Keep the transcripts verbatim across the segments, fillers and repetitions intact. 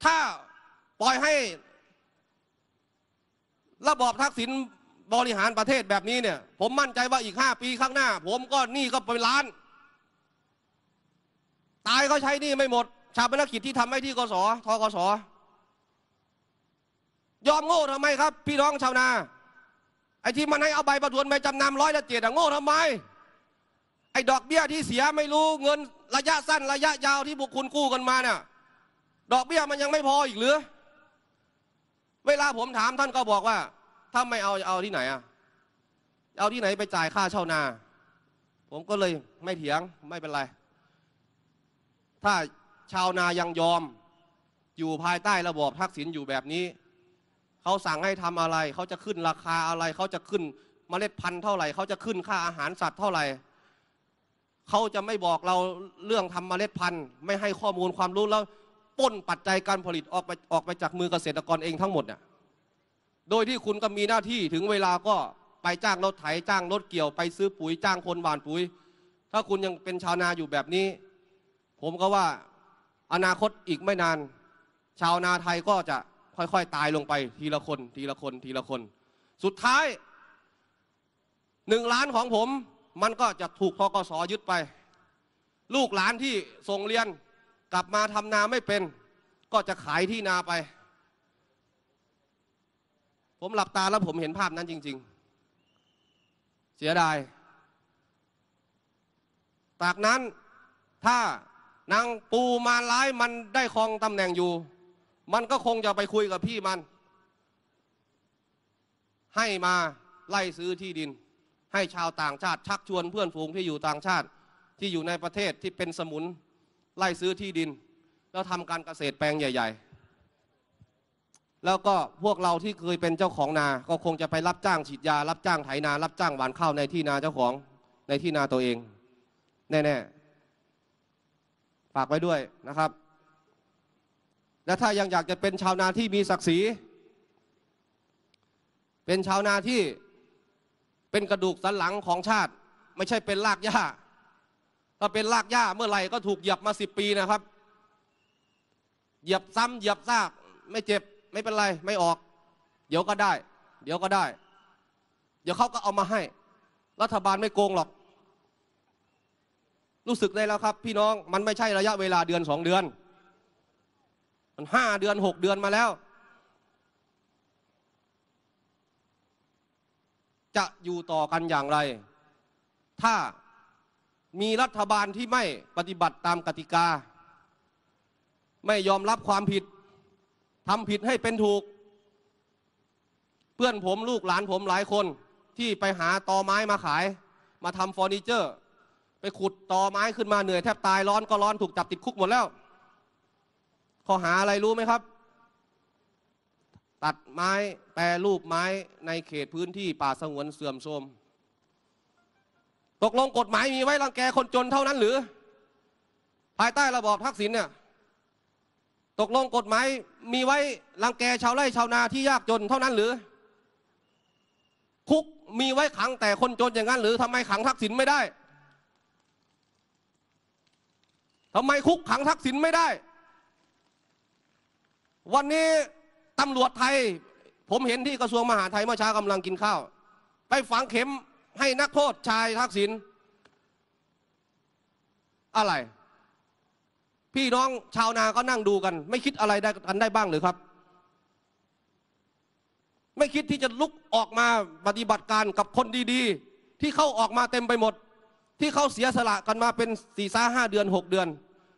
ถ้าปล่อยให้ระบอบทักษิณบริหารประเทศแบบนี้เนี่ยผมมั่นใจว่าอีกห้าปีข้างหน้าผมก็หนี้ก็เป็นล้านตายก็ใช้หนี้ไม่หมดชาปนกิจที่ทำให้ที่กสทกสยอมโง่ทำไมครับพี่น้องชาวนาไอ้ที่มันให้เอาใบประทวนใบจำนำร้อยละเจ็ดโง่ทำไมไอ้ดอกเบี้ยที่เสียไม่รู้เงินระยะสั้นระยะยาวที่พวกคุณกู้กันมาเนี่ยดอกเบี้ยมันยังไม่พออีกหรือเวลาผมถามท่านก็บอกว่าถ้าไม่เอาเอาที่ไหนอ่ะเอาที่ไหนไปจ่ายค่าเช่านาผมก็เลยไม่เถียงไม่เป็นไรถ้าชาวนายังยอมอยู่ภายใต้ระบอบทักษิณอยู่แบบนี้เขาสั่งให้ทำอะไรเขาจะขึ้นราคาอะไรเขาจะขึ้นเมล็ดพันธุ์เท่าไหร่เขาจะขึ้นค่าอาหารสัตว์เท่าไหร่เขาจะไม่บอกเราเรื่องทำเมล็ดพันธุ์ไม่ให้ข้อมูลความรู้แล้วปล้นปัจจัยการผลิตออกไปออกไปจากมือเกษตรกรเองทั้งหมดเนี่ยโดยที่คุณก็มีหน้าที่ถึงเวลาก็ไปจ้างรถไถจ้างรถเกี่ยวไปซื้อปุ๋ยจ้างคนหว่านปุ๋ยถ้าคุณยังเป็นชาวนาอยู่แบบนี้ผมก็ว่าอนาคตอีกไม่นานชาวนาไทยก็จะค่อยๆตายลงไปทีละคนทีละคนทีละคนสุดท้ายหนึ่งล้านของผมมันก็จะถูกธกส.ยึดไปลูกหลานที่ส่งเรียนกลับมาทำนาไม่เป็นก็จะขายที่นาไปผมหลับตาแล้วผมเห็นภาพนั้นจริงๆเสียดายจากนั้นถ้านางปูมาร้ายมันได้ครองตำแหน่งอยู่มันก็คงจะไปคุยกับพี่มันให้มาไล่ซื้อที่ดินให้ชาวต่างชาติชักชวนเพื่อนฝูงที่อยู่ต่างชาติที่อยู่ในประเทศที่เป็นสมุนไล่ซื้อที่ดินแล้วทำการเกษตรแปลงใหญ่ๆแล้วก็พวกเราที่เคยเป็นเจ้าของนาก็คงจะไปรับจ้างฉีดยารับจ้างไถนารับจ้างหว่านข้าวในที่นาเจ้าของในที่นาตัวเองแน่ๆฝากไว้ด้วยนะครับและถ้ายังอยากจะเป็นชาวนาที่มีศักดิ์ศรีเป็นชาวนาที่เป็นกระดูกสันหลังของชาติไม่ใช่เป็นรากหญ้าถ้าเป็นรากหญ้าเมื่อไหร่ก็ถูกเหยียบมาสิบปีนะครับเหยียบซ้ำเหยียบซากไม่เจ็บไม่เป็นไรไม่ออกเดี๋ยวก็ได้เดี๋ยวก็ได้เดี๋ยวเขาก็เอามาให้รัฐบาลไม่โกงหรอกรู้สึกได้แล้วครับพี่น้องมันไม่ใช่ระยะเวลาเดือนสองเดือนมันห้าเดือนหกเดือนมาแล้วจะอยู่ต่อกันอย่างไรถ้ามีรัฐบาลที่ไม่ปฏิบัติตามกติกาไม่ยอมรับความผิดทำผิดให้เป็นถูกเพื่อนผมลูกหลานผมหลายคนที่ไปหาตอไม้มาขายมาทำเฟอร์นิเจอร์ไปขุดตอไม้ขึ้นมาเหนื่อยแทบตายร้อนก็ร้อนถูกจับติดคุกหมดแล้วข้อหาอะไรรู้ไหมครับตัดไม้แปรรูปไม้ในเขตพื้นที่ป่าสงวนเสื่อมโทรมตกลงกฎหมายมีไว้รังแกคนจนเท่านั้นหรือภายใต้ระบอบทักษิณเนี่ยตกลงกฎหมายมีไว้รังแกชาวไร่ชาวนาที่ยากจนเท่านั้นหรือคุกมีไว้ขังแต่คนจนอย่างนั้นหรือทำไมขังทักษิณไม่ได้ทำไมคุกขังทักษิณไม่ได้วันนี้ตำรวจไทยผมเห็นที่กระทรวงมหาดไทยเมื่อเช้ากำลังกินข้าวไปฝังเข็มให้นักโทษชายทักษิณอะไรพี่น้องชาวนาก็นั่งดูกันไม่คิดอะไรได้กันได้บ้างหรือครับไม่คิดที่จะลุกออกมาปฏิบัติการกับคนดีๆที่เขาออกมาเต็มไปหมดที่เขาเสียสละกันมาเป็นสี่สาห้าเดือนหกเดือน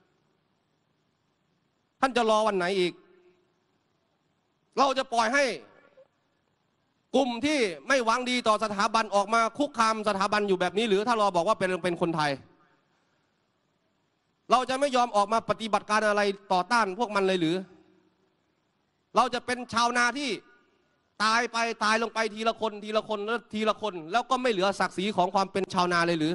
ท่านจะรอวันไหนอีกเราจะปล่อยให้กลุ่มที่ไม่หวังดีต่อสถาบันออกมาคุกคามสถาบันอยู่แบบนี้หรือถ้าเราบอกว่าเป็นเป็นคนไทยเราจะไม่ยอมออกมาปฏิบัติการอะไรต่อต้านพวกมันเลยหรือเราจะเป็นชาวนาที่ตายไปตายลงไปทีละคนทีละคนแล้วทีละคนแล้วก็ไม่เหลือศักดิ์ศรีของความเป็นชาวนาเลยหรือ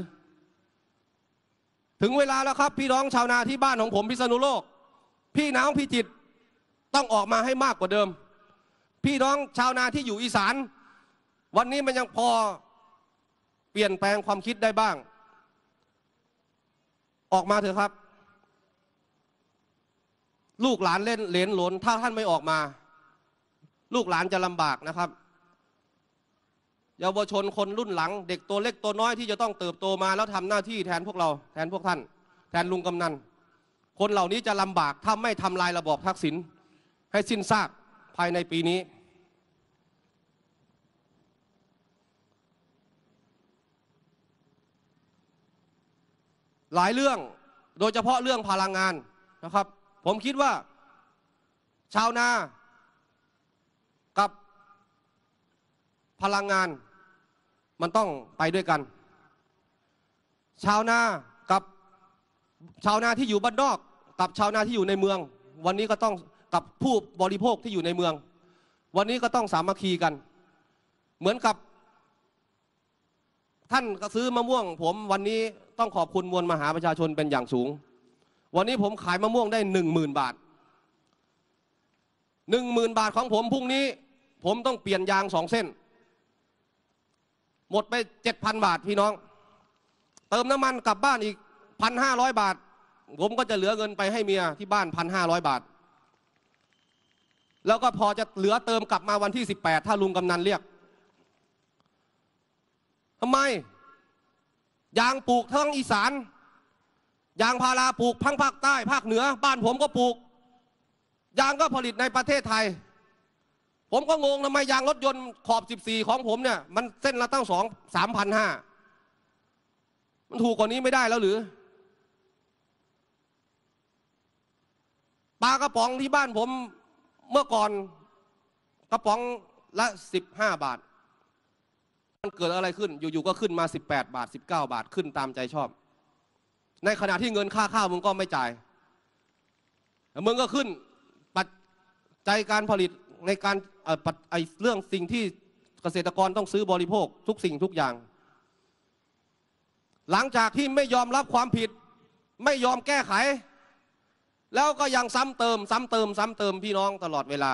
ถึงเวลาแล้วครับพี่น้องชาวนาที่บ้านของผมพิษณุโลกพี่น้องพิจิตรต้องออกมาให้มากกว่าเดิมพี่น้องชาวนาที่อยู่อีสานวันนี้มันยังพอเปลี่ยนแปลงความคิดได้บ้างออกมาเถอะครับลูกหลานเล่นเหลนหลนถ้าท่านไม่ออกมาลูกหลานจะลำบากนะครับเยาวชนคนรุ่นหลังเด็กตัวเล็กตัวน้อยที่จะต้องเติบโตมาแล้วทำหน้าที่แทนพวกเราแทนพวกท่านแทนลุงกำนันคนเหล่านี้จะลำบากถ้าไม่ทำลายระบอบทักษิณให้สิ้นซากภายในปีนี้หลายเรื่องโดยเฉพาะเรื่องพลังงานนะครับผมคิดว่าชาวนากับพลังงานมันต้องไปด้วยกันชาวนากับชาวนาที่อยู่บ้านนอกกับชาวนาที่อยู่ในเมืองวันนี้ก็ต้องกับผู้บริโภคที่อยู่ในเมืองวันนี้ก็ต้องสามัคคีกันเหมือนกับท่านก็ซื้อมะม่วงผมวันนี้ต้องขอบคุณมวลมหาประชาชนเป็นอย่างสูงวันนี้ผมขายมะม่วงได้หนึ่งหมื่นบาทหนึ่งหมื่นบาทของผมพรุ่งนี้ผมต้องเปลี่ยนยางสองเส้นหมดไปเจ็ดพันบาทพี่น้องเติมน้ำมันกลับบ้านอีกพันห้าร้อยบาทผมก็จะเหลือเงินไปให้เมียที่บ้านพันห้าร้อยบาทแล้วก็พอจะเหลือเติมกลับมาวันที่สิบแปดถ้าลุงกำนันเรียกทำไมยางปลูกทั้งอีสานยางพาราปลูกทั้งภาคใต้ภาคเหนือบ้านผมก็ปลูกยางก็ผลิตในประเทศไทยผมก็งงทำไมยางรถยนต์ขอบสิบสี่ของผมเนี่ยมันเส้นละตั้งสองสามพันห้ามันถูกกว่านี้ไม่ได้แล้วหรือปลากระป๋องที่บ้านผมเมื่อก่อนกระป๋องละสิบห้าบาทมันเกิดอะไรขึ้นอยู่ๆก็ขึ้นมาสิบแปดบาทสิบเก้าบาทขึ้นตามใจชอบในขณะที่เงินค่าข้าวมึงก็ไม่จ่ายมึงก็ขึ้นปัจจัยการผลิตในการไอ้เรื่องสิ่งที่เกษตรกรต้องซื้อบริโภคทุกสิ่งทุกอย่างหลังจากที่ไม่ยอมรับความผิดไม่ยอมแก้ไขแล้วก็ยังซ้ำเติมซ้ำเติมซ้ำเติมพี่น้องตลอดเวลา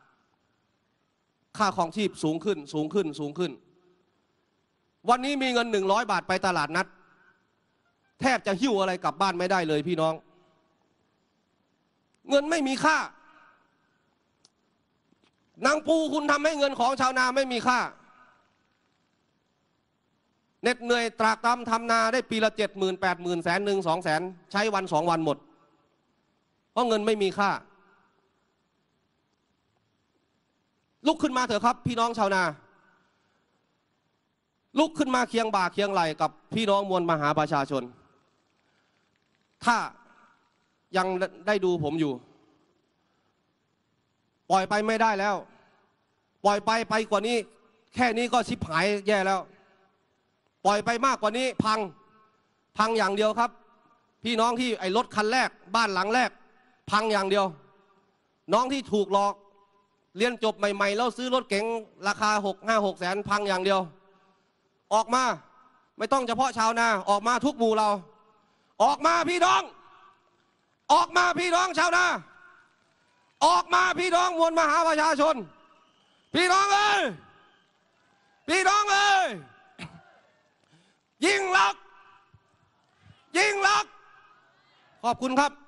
ค่าครองชีพสูงขึ้นสูงขึ้นสูงขึ้นวันนี้มีเงินหนึ่งร้อยบาทไปตลาดนัดแทบจะหิ้วอะไรกลับบ้านไม่ได้เลยพี่น้องเงินไม่มีค่านางปูคุณทำให้เงินของชาวนาไม่มีค่าเหน็ดเหนื่อยตรากตรำทำนาได้ปีละเจ็ดหมื่นแปดหมื่นแสนหนึ่งสองแสนใช้วันสองวันหมดเพราะเงินไม่มีค่าลุกขึ้นมาเถอะครับพี่น้องชาวนาลุกขึ้นมาเคียงบ่าเคียงไหล่กับพี่น้องมวลมหาประชาชนถ้ายังได้ดูผมอยู่ปล่อยไปไม่ได้แล้วปล่อยไปไปกว่านี้แค่นี้ก็ชิบหายแย่แล้วปล่อยไปมากกว่านี้พังพังอย่างเดียวครับพี่น้องที่ไอ้รถคันแรกบ้านหลังแรกพังอย่างเดียวน้องที่ถูกหลอกเรียนจบใหม่ๆแล้วซื้อรถเก๋งราคาหกห้าหกแสนพังอย่างเดียวออกมาไม่ต้องเฉพาะชาวนาออกมาทุกหมู่เราออกมาพี่น้องออกมาพี่น้องชาวนาออกมาพี่น้องมวลมหาประชาชนพี่น้องเอ้ยพี่น้องเอ้ยยิ่งลักษณ์ยิ่งลักษณ์ขอบคุณครับ